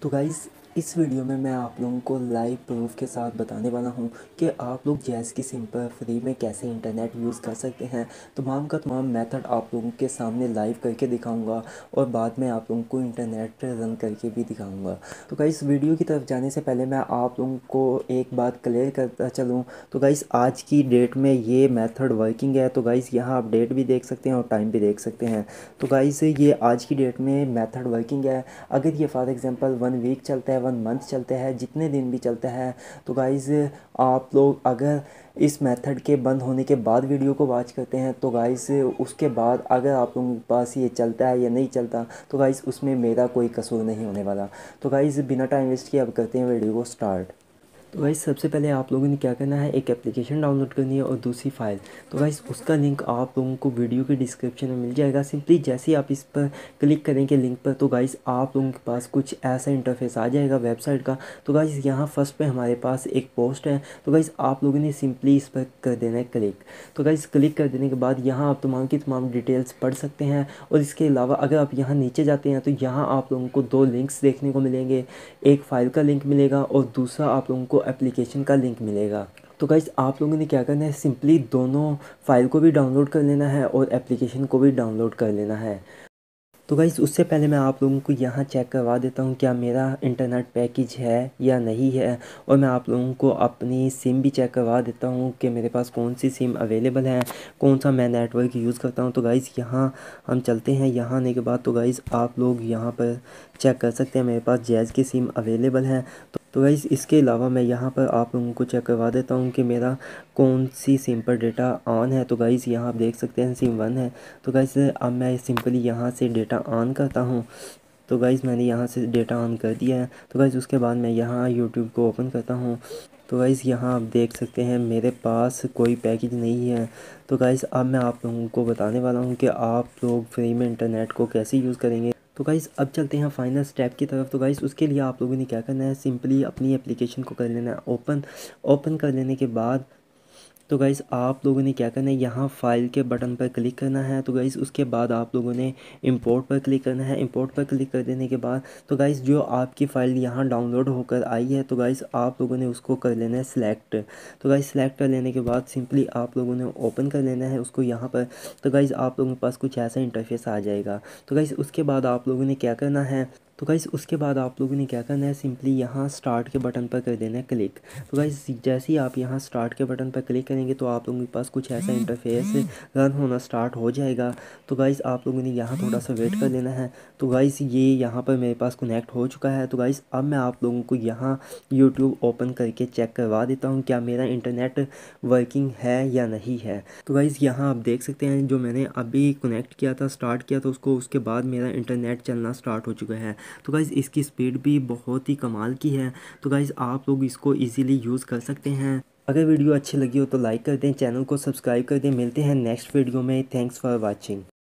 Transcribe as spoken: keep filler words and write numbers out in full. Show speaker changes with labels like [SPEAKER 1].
[SPEAKER 1] तो गाइस इस वीडियो में मैं आप लोगों को लाइव प्रूफ के साथ बताने वाला हूं कि आप लोग जैज़ की सिम पर फ्री में कैसे इंटरनेट यूज़ कर सकते हैं। तमाम का तमाम मेथड आप लोगों के सामने लाइव करके दिखाऊंगा और बाद में आप लोगों को इंटरनेट रन करके भी दिखाऊंगा। तो गाइस वीडियो की तरफ जाने से पहले मैं आप लोगों को एक बात क्लियर करता चलूँ। तो गाइस आज की डेट में ये मेथड वर्किंग है। तो गाइस यहाँ आप डेट भी देख सकते हैं और टाइम भी देख सकते हैं। तो गाइस ये आज की डेट में मेथड वर्किंग है। अगर ये फॉर एग्जांपल वन वीक चलता है, वन मंथ चलता है, जितने दिन भी चलता है, तो गाइज़ आप लोग अगर इस मेथड के बंद होने के बाद वीडियो को वॉच करते हैं तो गाइज़ उसके बाद अगर आप लोगों के पास ये चलता है या नहीं चलता तो गाइज़ उसमें मेरा कोई कसूर नहीं होने वाला। तो गाइज़ बिना टाइम वेस्ट किए अब करते हैं वीडियो को स्टार्ट। तो गाइस सबसे पहले आप लोगों ने क्या करना है, एक एप्लीकेशन डाउनलोड करनी है और दूसरी फाइल। तो गाइस उसका लिंक आप लोगों को वीडियो के डिस्क्रिप्शन में मिल जाएगा। सिंपली जैसे ही आप इस पर क्लिक करेंगे लिंक पर तो गाइस आप लोगों के पास कुछ ऐसा इंटरफेस आ जाएगा वेबसाइट का। तो गाइस यहाँ फर्स्ट पे हमारे पास एक पोस्ट है। तो गाइस आप लोगों ने सिंपली इस पर कर देना है क्लिक। तो गाइस क्लिक कर देने के बाद यहाँ आप तमाम की तमाम डिटेल्स पढ़ सकते हैं। और इसके अलावा अगर आप यहाँ नीचे जाते हैं तो यहाँ आप लोगों को दो लिंक्स देखने को मिलेंगे। एक फ़ाइल का लिंक मिलेगा और दूसरा आप लोगों को एप्लीकेशन का लिंक मिलेगा। तो गाइस आप लोगों ने क्या करना है, सिंपली दोनों फाइल को भी डाउनलोड कर लेना है और एप्लीकेशन को भी डाउनलोड कर लेना है। तो गाइस उससे पहले मैं आप लोगों को यहाँ चेक करवा देता हूँ क्या मेरा इंटरनेट पैकेज है या नहीं है। और मैं आप लोगों को अपनी सिम भी चेक करवा देता हूँ कि मेरे पास कौन सी सिम अवेलेबल है, कौन सा मैं नेटवर्क यूज़ करता हूँ। तो गाइस यहाँ हम चलते हैं। यहाँ आने के बाद तो गाइस आप लोग यहाँ पर चेक कर सकते हैं मेरे पास जैज़ की सिम अवेलेबल है। तो तो गाइस इसके अलावा मैं यहाँ पर आप लोगों को चेक करवा देता हूँ कि मेरा कौन सी सिम पर डेटा ऑन है। तो गाइस यहाँ आप देख सकते हैं सिम वन है। तो गाइस अब मैं सिंपली यहाँ से डेटा ऑन करता हूँ। तो गाइस मैंने यहाँ से डेटा ऑन कर दिया है। तो गाइस उसके बाद मैं यहाँ यूट्यूब को ओपन करता हूँ। तो गाइस यहाँ आप देख सकते हैं मेरे पास कोई पैकेज नहीं है। तो गाइस अब मैं आप लोगों को बताने वाला हूँ कि आप लोग फ्री में इंटरनेट को कैसे यूज़ करेंगे। तो गाइस अब चलते हैं फाइनल स्टेप की तरफ। तो गाइस उसके लिए आप लोगों ने क्या करना है, सिंपली अपनी एप्लीकेशन को कर लेना है ओपन। ओपन कर लेने के बाद तो गाइस आप लोगों ने क्या करना है, यहाँ फाइल के बटन पर क्लिक करना है। तो गाइस उसके बाद आप लोगों ने इंपोर्ट पर क्लिक करना है। इंपोर्ट पर क्लिक कर देने के बाद तो गाइस जो आपकी फ़ाइल यहाँ डाउनलोड होकर आई है तो गाइस आप लोगों ने उसको कर लेना है सिलेक्ट। तो गाइस सिलेक्ट कर लेने के बाद सिंपली आप लोगों ने ओपन कर लेना है उसको यहाँ पर। तो गाइस आप लोगों के पास कुछ ऐसा इंटरफेस आ जाएगा। तो गाइस उसके बाद आप लोगों ने क्या करना है, तो गाइस उसके बाद आप लोगों ने क्या करना है, सिंपली यहाँ स्टार्ट के बटन पर कर देना है क्लिक। तो गाइस जैसे ही आप यहाँ स्टार्ट के बटन पर क्लिक करेंगे तो आप लोगों के पास कुछ ऐसा इंटरफेस रन होना स्टार्ट हो जाएगा। तो गाइस आप लोगों ने यहाँ थोड़ा सा वेट कर लेना है। तो गाइस ये यहाँ पर मेरे पास कनेक्ट हो चुका है। तो गाइस अब मैं आप लोगों को यहाँ यूट्यूब ओपन करके चेक करवा देता हूँ क्या मेरा इंटरनेट वर्किंग है या नहीं है। तो गाइस यहाँ आप देख सकते हैं जो मैंने अभी कनेक्ट किया था, स्टार्ट किया था उसको, उसके बाद मेरा इंटरनेट चलना स्टार्ट हो चुका है। तो गाइज़ इसकी स्पीड भी बहुत ही कमाल की है। तो गाइज़ आप लोग इसको इजीली यूज़ कर सकते हैं। अगर वीडियो अच्छी लगी हो तो लाइक कर दें, चैनल को सब्सक्राइब कर दें। मिलते हैं नेक्स्ट वीडियो में। Thanks for watching.